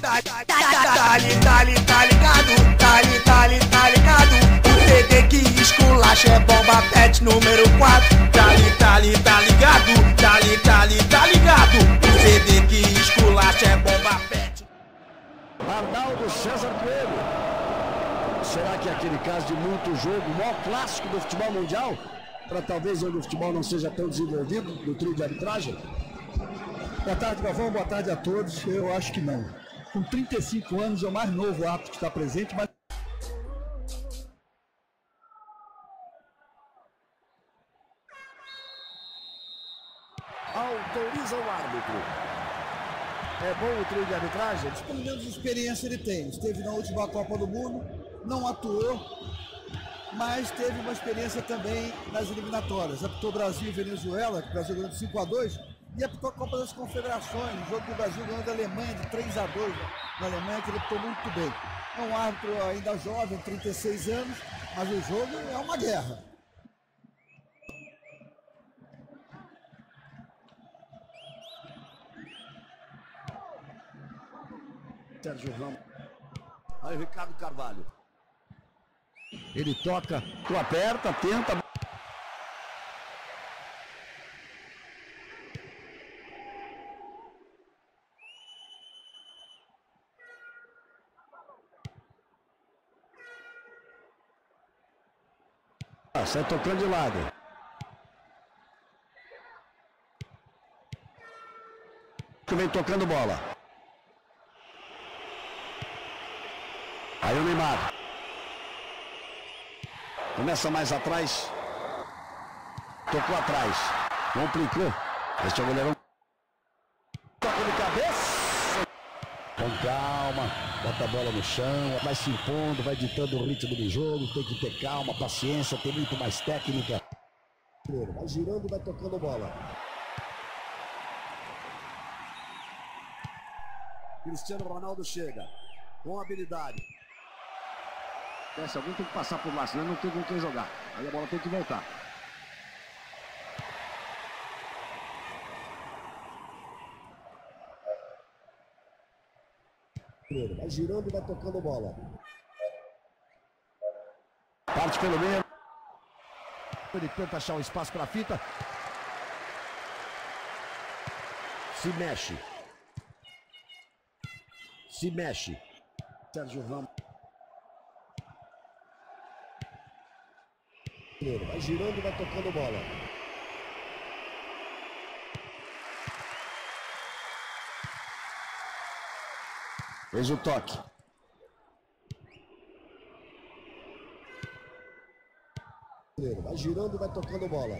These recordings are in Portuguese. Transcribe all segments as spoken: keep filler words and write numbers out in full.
Tá, tá, tá, tá ligado, tá ligado, tá ligado, tá ligado. O C D que esculacha é bomba pet número quatro. Tá ligado, tá ligado, tá ligado, tá ligado. O C D que esculacha é bomba pet. Arnaldo César Coelho. Será que é aquele caso de muito jogo, o maior clássico do futebol mundial? Para talvez onde o futebol não seja tão desenvolvido no trio de arbitragem? Boa tarde, Galvão. Boa tarde a todos. Eu acho que não. Com trinta e cinco anos é o mais novo árbitro que está presente, mas... Autoriza o árbitro. É bom o trio de arbitragem? Pelo menos experiência ele tem. Esteve na última Copa do Mundo, não atuou, mas teve uma experiência também nas eliminatórias. Apitou Brasil e Venezuela, que o Brasil ganhou de cinco a dois, e apitou a Copa das Confederações, o jogo do Brasil ganhou da Alemanha de três a dois, na Alemanha, que ele apitou muito bem. É um árbitro ainda jovem, trinta e seis anos, mas o jogo é uma guerra. Sérgio Ramos. Aí o Ricardo Carvalho. Ele toca, tu aperta, tenta. Ah, sai tocando de lado. Que vem tocando bola. Aí o Neymar. Começa mais atrás. Tocou atrás. Complicou. Este é o goleirão. Toca de cabeça. Com calma. Bota a bola no chão. Vai se impondo. Vai ditando o ritmo do jogo. Tem que ter calma, paciência. Tem muito mais técnica. Vai girando e vai tocando bola. Cristiano Ronaldo chega. Com habilidade. Se alguém tem que passar por lá, senão não tem com quem jogar. Aí a bola tem que voltar. Vai girando e vai tocando bola. Parte pelo meio. Ele tenta achar um espaço para a fita. Se mexe. Se mexe. Sérgio Ramos. Vai girando e vai tocando bola. Fez o toque. Vai girando e vai tocando bola.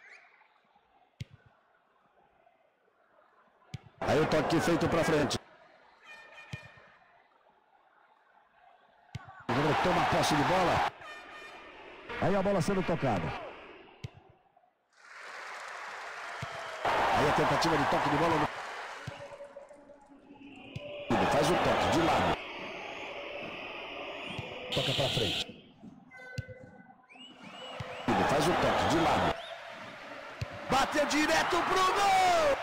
Aí o toque feito para frente. Toma a posse de bola. Aí a bola sendo tocada. Aí a tentativa de toque de bola. No... Faz o toque de lado. Toca para frente. Faz o toque de lado. Bateu direto pro gol!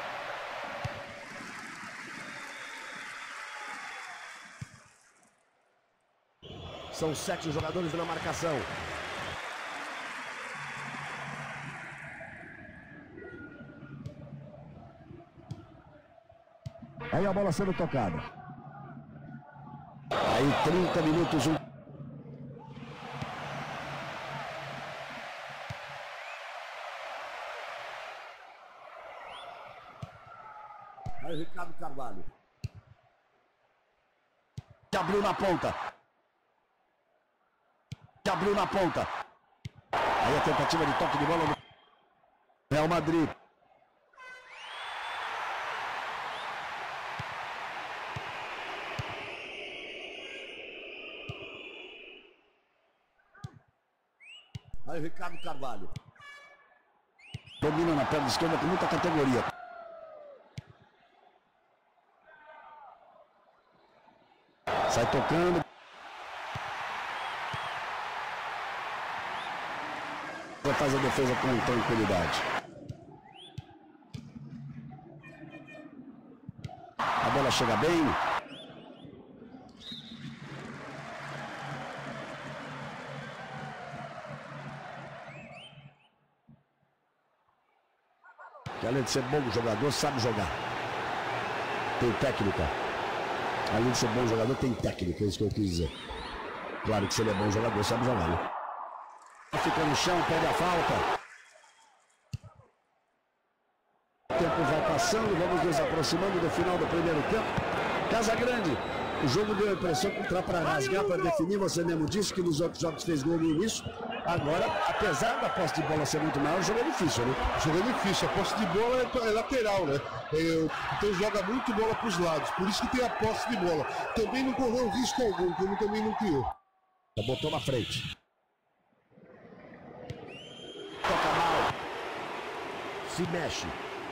São sete jogadores na marcação. Aí a bola sendo tocada. Aí trinta minutos. Um... Aí o Ricardo Carvalho. Abriu na ponta. Abriu na ponta. Aí a tentativa de toque de bola no Real Madrid. Aí o Ricardo Carvalho. Domina na perna esquerda com muita categoria. Sai tocando. Faz a defesa com tranquilidade. A bola chega bem. Além de ser bom jogador, sabe jogar. Tem técnica. Além de ser bom jogador, tem técnica. É isso que eu quis dizer. Claro que se ele é bom jogador, sabe jogar, né? Fica no chão, pega a falta. O tempo vai passando, vamos nos aproximando do final do primeiro tempo. Casa Grande. O jogo deu a impressão que entrar para rasgar, para definir. Você mesmo disse que nos outros jogos fez gol no início. Agora, apesar da posse de bola ser muito maior, o jogo é difícil, né? O jogo é difícil. A posse de bola é, é lateral, né? É, então joga muito bola para os lados. Por isso que tem a posse de bola. Também não correu risco algum, como também não criou. Botou na frente. Toca mal. Se mexe.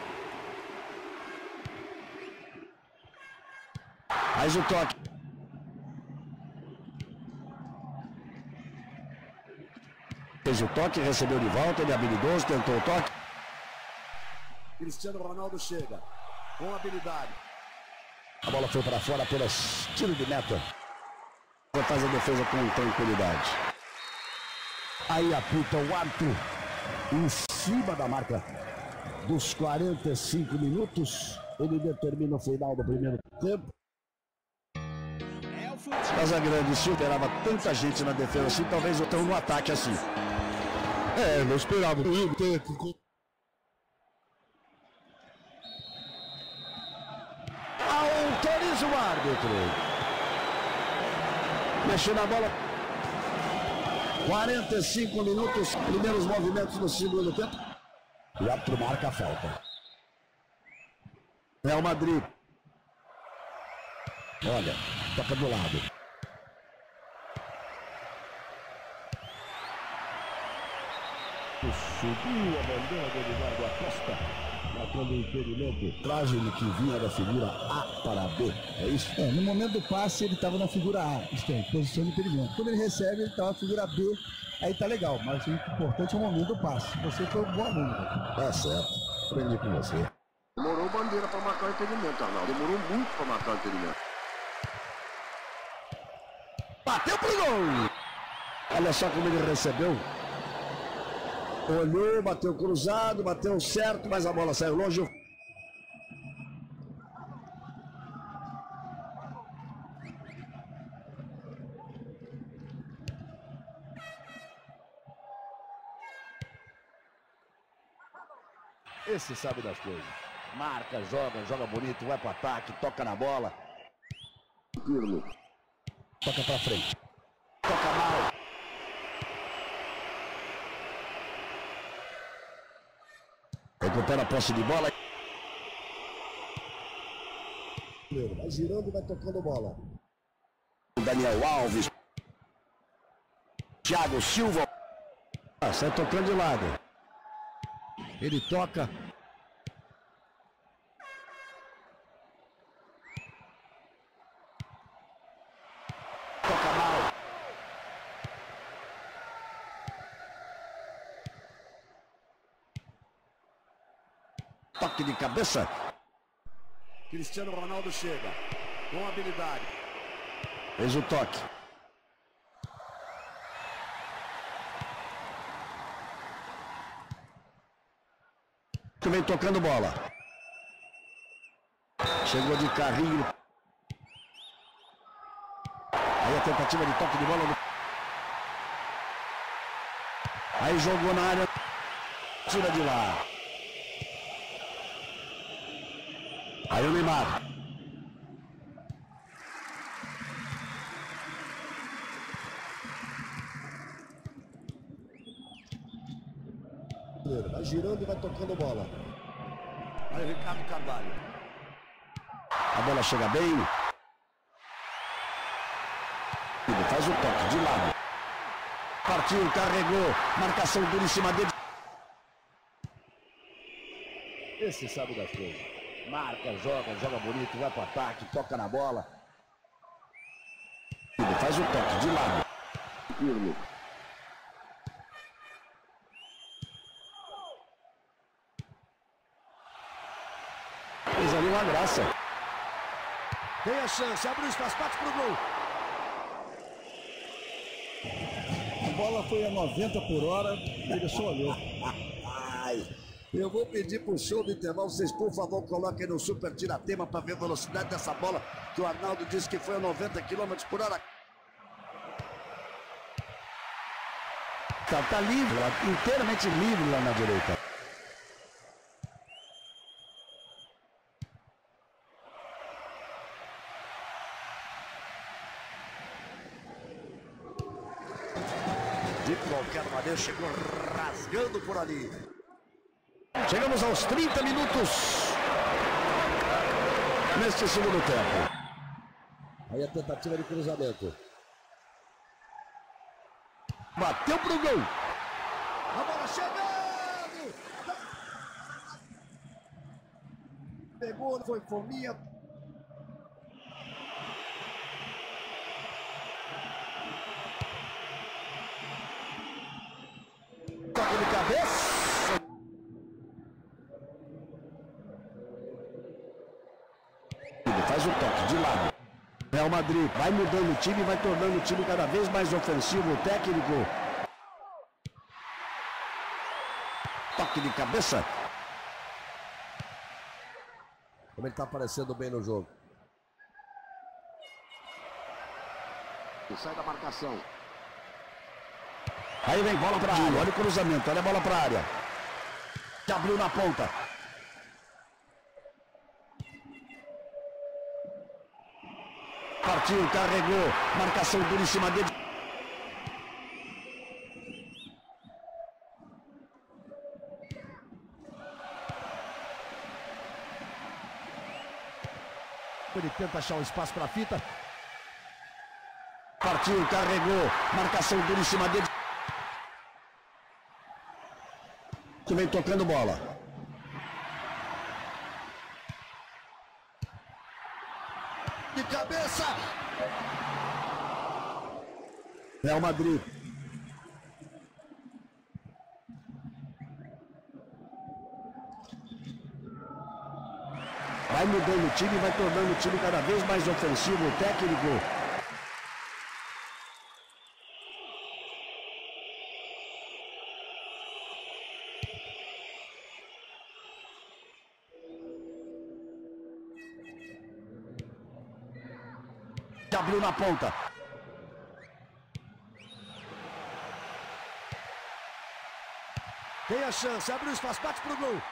Faz o toque. Fez o toque, recebeu de volta, ele é habilidoso, tentou o toque. Cristiano Ronaldo chega com habilidade. A bola foi para fora apenas tiro de meta. Faz a defesa com tranquilidade. Aí apita o árbitro em cima da marca dos quarenta e cinco minutos. Ele determina o final do primeiro tempo. Casa Grande, se esperava tanta gente na defesa assim, talvez eu tenha no ataque assim. É, não esperava. Autoriza o árbitro. Mexeu na bola. quarenta e cinco minutos, primeiros movimentos no segundo tempo. O árbitro marca a falta. Real Madrid. Olha, toca do lado. Subiu a bandeira do Eduardo Acosta, marcando o impedimento. Traz-lhe que vinha da figura A para B, é isso? É, no momento do passe ele estava na figura A, isto é, posição de impedimento. Quando ele recebe, ele estava na figura B, aí tá legal, mas o importante é o momento do passe. Você foi um bom aluno. Tá certo, aprendi com você. Demorou bandeira para marcar o impedimento, Arnaldo. Demorou muito para marcar o impedimento. Bateu pro gol! Olha só como ele recebeu. Olhou, bateu cruzado, bateu certo, mas a bola saiu longe. Esse sabe das coisas. Marca, joga, joga bonito, vai pro ataque, toca na bola. Pirlo. Toca pra frente. Toca mal. Recupera a posse de bola. Vai girando e vai tocando bola. Daniel Alves. Thiago Silva. Ah, sai tocando de lado. Ele toca. Toca mal. Toque de cabeça. Cristiano Ronaldo chega com habilidade. Fez o toque. Vem tocando bola. Chegou de carrinho. Aí a tentativa de toque de bola. Aí jogou na área. Tira de lá. Aí o Neymar. Vai girando e vai tocando bola. Aí o Ricardo Carvalho. A bola chega bem. Ele faz o toque de lado. Partiu, carregou. Marcação dura em cima dele. Esse sabe das coisas. Marca, joga, joga bonito, vai pro ataque, toca na bola. Ele faz o toque de lado. Pirlo. Fez ali uma graça. Tem a chance, abre o espaço, bate pro gol. A bola foi a noventa por hora, ele só olhou. Ai, Eu vou pedir pro show do intervalo, vocês por favor coloquem no Super Tiratema para ver a velocidade dessa bola, que o Arnaldo disse que foi a noventa quilômetros por hora. Tá, tá livre, inteiramente livre lá na direita. De qualquer maneira, chegou rasgando por ali. Chegamos aos trinta minutos neste segundo tempo. Aí a tentativa de cruzamento. Bateu pro gol. A bola chegando. Pegou, foi fominha. Toque de cabeça. Faz um toque de lado. Real Madrid vai mudando o time, vai tornando o time cada vez mais ofensivo. O técnico. Toque de cabeça. Como ele está aparecendo bem no jogo. E sai da marcação. Aí vem bola para a área. Olha o cruzamento, olha a bola para a área. Já abriu na ponta. Partiu, carregou, marcação dura em cima dele. Ele tenta achar um espaço para a fita. Partiu, carregou, marcação dura em cima dele. Que vem tocando bola. De cabeça. Real Madrid. Vai mudando o time, vai tornando o time cada vez mais ofensivo. O técnico. Abriu na ponta. Tem a chance, abriu o espaço, bate pro gol.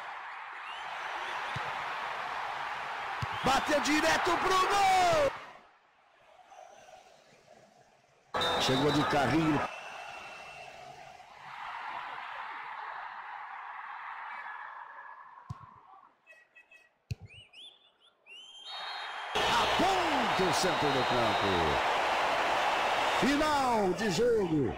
Bateu direto pro gol. Chegou de carrinho. Aponta o centro do campo. Final de jogo.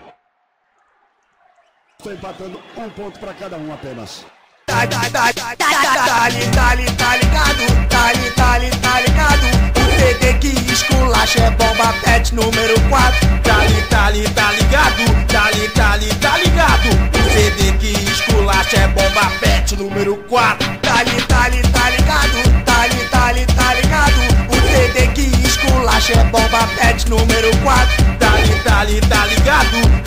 Estou empatando um ponto para cada um apenas. Tá, tá, tá, tá, tá, tá, tá, tá ligado, tá, tá, tá ligado. O C D que esculacha é bomba pet número quatro. Tá, tá, tá ligado, tá, tá, tá ligado. O C D que esculacha é bomba pet número quatro. Tá, tá, tá ligado, tá, tá, tá ligado. O C D que esculacha é bomba pet número quatro. Tá, tá, tá ligado.